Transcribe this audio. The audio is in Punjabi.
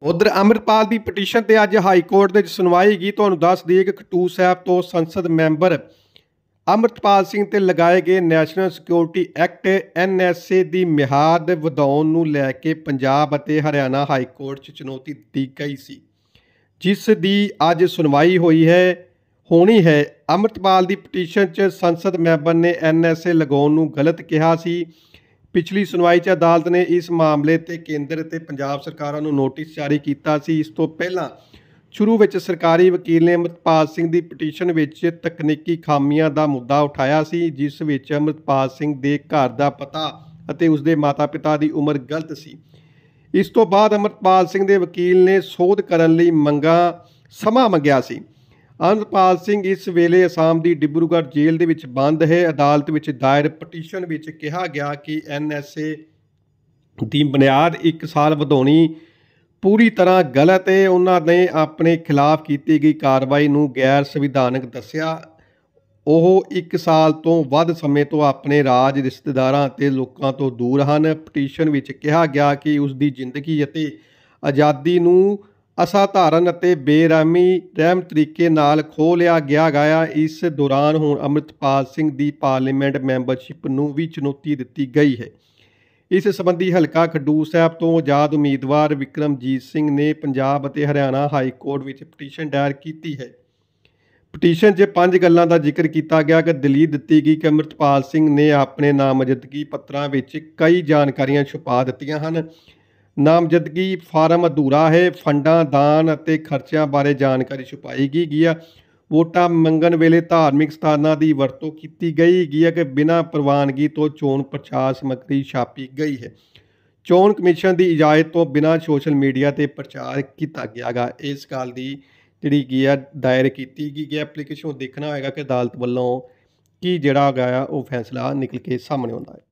ਉਧਰ ਅੰਮ੍ਰਿਤਪਾਲ ਦੀ ਪਟੀਸ਼ਨ ਤੇ ਅੱਜ ਹਾਈ ਕੋਰਟ ਦੇ ਵਿੱਚ ਸੁਣਵਾਈ ਗਈ। ਤੁਹਾਨੂੰ ਦੱਸ ਦਈਏ ਕਿ ਖਡੂਰ ਸਾਹਿਬ ਤੋਂ ਸੰਸਦ ਮੈਂਬਰ ਅੰਮ੍ਰਿਤਪਾਲ ਸਿੰਘ ਤੇ ਲਗਾਏ ਗਏ ਨੈਸ਼ਨਲ ਸਿਕਿਉਰਿਟੀ ਐਕਟ NSA ਦੀ ਮਿਆਦ ਵਧਾਉਣ ਨੂੰ ਲੈ ਕੇ ਪੰਜਾਬ ਅਤੇ ਹਰਿਆਣਾ ਹਾਈ ਕੋਰਟ 'ਚ ਚੁਣੌਤੀ ਦਿੱਤੀ ਗਈ ਸੀ, ਜਿਸ ਦੀ ਅੱਜ ਸੁਣਵਾਈ ਹੋਣੀ ਹੈ। ਅੰਮ੍ਰਿਤਪਾਲ ਦੀ ਪਟੀਸ਼ਨ 'ਚ ਸੰਸਦ ਮੈਂਬਰ ਨੇ NSA ਲਗਾਉਣ ਨੂੰ ਗਲਤ ਕਿਹਾ ਸੀ। ਪਿਛਲੀ ਸੁਣਵਾਈ 'ਚ ਅਦਾਲਤ ਨੇ ਇਸ ਮਾਮਲੇ ਤੇ ਕੇਂਦਰ ਅਤੇ ਪੰਜਾਬ ਸਰਕਾਰਾਂ ਨੂੰ ਨੋਟਿਸ ਜਾਰੀ ਕੀਤਾ ਸੀ। ਇਸ ਤੋਂ ਪਹਿਲਾਂ ਸ਼ੁਰੂ ਵਿੱਚ ਸਰਕਾਰੀ ਵਕੀਲ ਨੇ ਅੰਮ੍ਰਿਤਪਾਲ ਸਿੰਘ ਦੀ ਪਟੀਸ਼ਨ ਵਿੱਚ ਤਕਨੀਕੀ ਖਾਮੀਆਂ ਦਾ ਮੁੱਦਾ ਉਠਾਇਆ ਸੀ, ਜਿਸ ਵਿੱਚ ਅੰਮ੍ਰਿਤਪਾਲ ਸਿੰਘ ਦੇ ਘਰ ਦਾ ਪਤਾ ਅਤੇ ਉਸਦੇ ਮਾਤਾ-ਪਿਤਾ ਦੀ ਉਮਰ ਗਲਤ ਸੀ। ਇਸ ਤੋਂ ਬਾਅਦ ਅੰਮ੍ਰਿਤਪਾਲ ਸਿੰਘ ਦੇ ਵਕੀਲ ਨੇ ਸੋਧ ਕਰਨ ਲਈ ਸਮਾਂ ਮੰਗਿਆ ਸੀ। ਅੰਮ੍ਰਿਤਪਾਲ ਸਿੰਘ ਇਸ ਵੇਲੇ ਅਸਾਮ ਦੀ ਡਿਬਰੂਗੜ੍ਹ ਜੇਲ੍ਹ ਦੇ ਵਿੱਚ ਬੰਦ ਹੈ। ਅਦਾਲਤ ਵਿੱਚ ਦਾਇਰ ਪਟੀਸ਼ਨ ਵਿੱਚ ਕਿਹਾ ਗਿਆ ਕਿ NSA ਦੀ ਬੁਨਿਆਦ 1 ਸਾਲ ਵਧਾਉਣੀ ਪੂਰੀ ਤਰ੍ਹਾਂ ਗਲਤ ਹੈ। ਉਹਨਾਂ ਨੇ ਆਪਣੇ ਖਿਲਾਫ ਕੀਤੀ ਗਈ ਕਾਰਵਾਈ ਨੂੰ ਗੈਰ ਸੰਵਿਧਾਨਕ ਦੱਸਿਆ। ਉਹ 1 ਸਾਲ ਤੋਂ ਵੱਧ ਸਮੇਂ ਤੋਂ ਆਪਣੇ ਰਾਜ, ਰਿਸ਼ਤੇਦਾਰਾਂ ਅਤੇ ਲੋਕਾਂ ਤੋਂ ਦੂਰ ਹਨ। ਪਟੀਸ਼ਨ ਵਿੱਚ ਕਿਹਾ ਗਿਆ ਕਿ ਉਸ ਦੀ ਜ਼ਿੰਦਗੀ ਅਤੇ ਆਜ਼ਾਦੀ ਨੂੰ ਅਸਾਧਾਰਨ ਅਤੇ ਬੇਰਹਿਮ ਤਰੀਕੇ ਨਾਲ ਖੋਹ ਲਿਆ ਗਿਆ। ਇਸ ਦੌਰਾਨ ਹੁਣ ਅੰਮ੍ਰਿਤਪਾਲ ਸਿੰਘ ਦੀ ਪਾਰਲੀਮੈਂਟ ਮੈਂਬਰਸ਼ਿਪ ਨੂੰ ਵੀ ਚੁਣੌਤੀ ਦਿੱਤੀ ਗਈ ਹੈ। ਇਸ ਸੰਬੰਧੀ ਹਲਕਾ ਖਡੂਰ ਸਾਹਿਬ ਤੋਂ ਆਜ਼ਾਦ ਉਮੀਦਵਾਰ ਵਿਕਰਮਜੀਤ ਸਿੰਘ ਨੇ ਪੰਜਾਬ ਅਤੇ ਹਰਿਆਣਾ ਹਾਈ ਕੋਰਟ ਵਿੱਚ ਪਟੀਸ਼ਨ ਦਾਇਰ ਕੀਤੀ ਹੈ। ਪਟੀਸ਼ਨ 'ਚ 5 ਗੱਲਾਂ ਦਾ ਜ਼ਿਕਰ ਕੀਤਾ ਗਿਆ ਕਿ ਦਲੀਲ ਦਿੱਤੀ ਗਈ ਕਿ ਅੰਮ੍ਰਿਤਪਾਲ ਸਿੰਘ ਨੇ ਆਪਣੇ ਨਾਮਜ਼ਦਗੀ ਪੱਤਰਾਂ ਵਿੱਚ ਕਈ ਜਾਣਕਾਰੀਆਂ ਛੁਪਾ ਦਿੱਤੀਆਂ ਹਨ। ਨਾਮਜ਼ਦਗੀ ਫਾਰਮ ਅਧੂਰਾ ਹੈ। ਫੰਡਾਂ, ਦਾਨ ਅਤੇ ਖਰਚਿਆਂ ਬਾਰੇ ਜਾਣਕਾਰੀ ਛੁਪਾਈ ਗਈ ਹੈ। ਵੋਟਾਂ ਮੰਗਣ ਵੇਲੇ ਧਾਰਮਿਕ ਸਥਾਨਾਂ ਦੀ ਵਰਤੋਂ ਕੀਤੀ ਗਈ ਹੈ ਕਿ ਬਿਨਾਂ ਪ੍ਰਵਾਨਗੀ ਤੋਂ ਚੋਣ ਪ੍ਰਚਾਰ ਸਮੱਗਰੀ ਛਾਪੀ ਗਈ ਹੈ। ਚੋਣ ਕਮਿਸ਼ਨ ਦੀ ਇਜਾਜ਼ਤ ਤੋਂ ਬਿਨਾਂ ਸੋਸ਼ਲ ਮੀਡੀਆ 'ਤੇ ਪ੍ਰਚਾਰ ਕੀਤਾ ਗਿਆ। ਇਸ ਗੱਲ ਦੀ ਜਿਹੜੀ ਦਾਇਰ ਕੀਤੀ ਗਈ ਐਪਲੀਕੇਸ਼ਨ, ਦੇਖਣਾ ਹੋਏਗਾ ਕਿ ਅਦਾਲਤ ਵੱਲੋਂ ਕੀ ਉਹ ਫੈਸਲਾ ਨਿਕਲ ਕੇ ਸਾਹਮਣੇ ਆਉਂਦਾ ਹੈ।